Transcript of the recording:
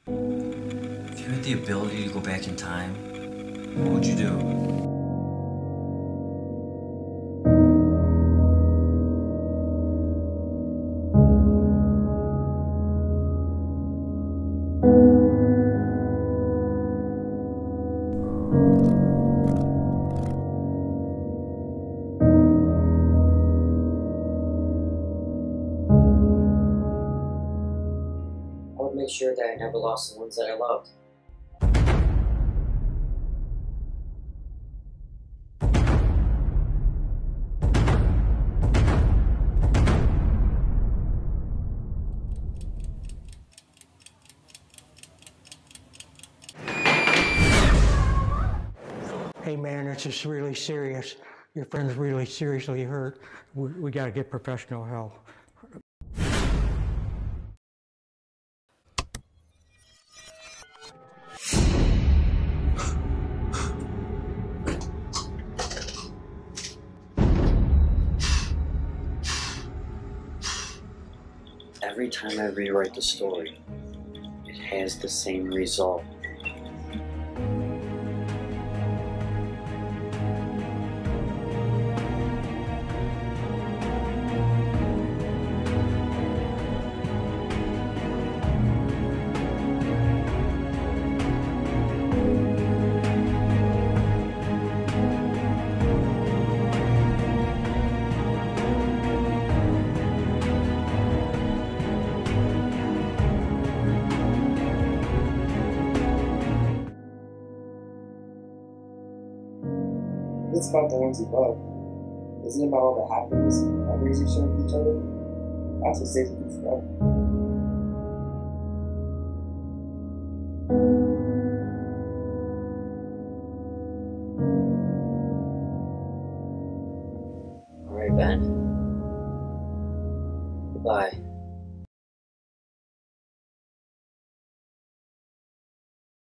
If you had the ability to go back in time, what would you do? I would make sure that I never lost the ones that I loved. Hey man, it's just really serious. Your friend's really seriously hurt. We got to get professional help. Every time I rewrite the story, it has the same result. It's about the ones you love. Isn't it about all the happiness and memories you share with each other? That's what stays with you forever. Alright, Ben. Goodbye.